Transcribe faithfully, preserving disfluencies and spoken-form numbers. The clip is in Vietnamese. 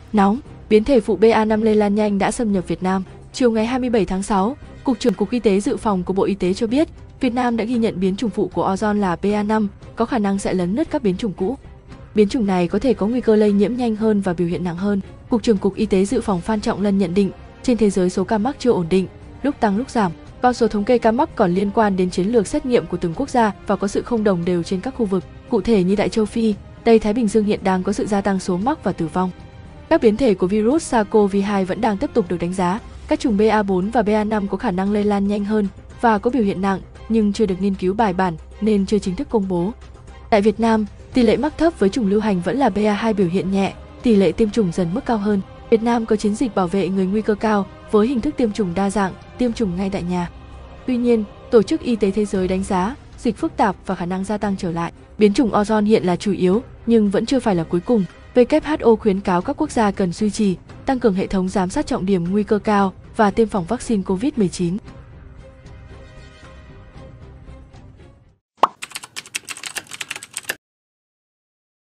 Nóng, biến thể phụ B A năm lây lan nhanh đã xâm nhập Việt Nam. Chiều ngày hai mươi bảy tháng sáu, Cục trưởng Cục Y tế Dự phòng của Bộ Y tế cho biết, Việt Nam đã ghi nhận biến chủng phụ của Omicron là B A năm, có khả năng sẽ lấn lướt các biến chủng cũ. Biến chủng này có thể có nguy cơ lây nhiễm nhanh hơn và biểu hiện nặng hơn. Cục trưởng Cục Y tế Dự phòng Phan Trọng Lân nhận định, trên thế giới số ca mắc chưa ổn định, lúc tăng lúc giảm. Con số thống kê ca mắc còn liên quan đến chiến lược xét nghiệm của từng quốc gia và có sự không đồng đều trên các khu vực. Cụ thể như tại châu Phi, Tây Thái Bình Dương hiện đang có sự gia tăng số mắc và tử vong. Các biến thể của virus SARS-xê o vê hai vẫn đang tiếp tục được đánh giá. Các chủng B A bốn và B A năm có khả năng lây lan nhanh hơn và có biểu hiện nặng, nhưng chưa được nghiên cứu bài bản nên chưa chính thức công bố. Tại Việt Nam, tỷ lệ mắc thấp với chủng lưu hành vẫn là B A hai biểu hiện nhẹ, tỷ lệ tiêm chủng dần mức cao hơn. Việt Nam có chiến dịch bảo vệ người nguy cơ cao với hình thức tiêm chủng đa dạng, tiêm chủng ngay tại nhà. Tuy nhiên, Tổ chức Y tế Thế giới đánh giá dịch phức tạp và khả năng gia tăng trở lại. Biến chủng Omicron hiện là chủ yếu, nhưng vẫn chưa phải là cuối cùng. W H O khuyến cáo các quốc gia cần duy trì, tăng cường hệ thống giám sát trọng điểm nguy cơ cao và tiêm phòng vaccine Covid mười chín.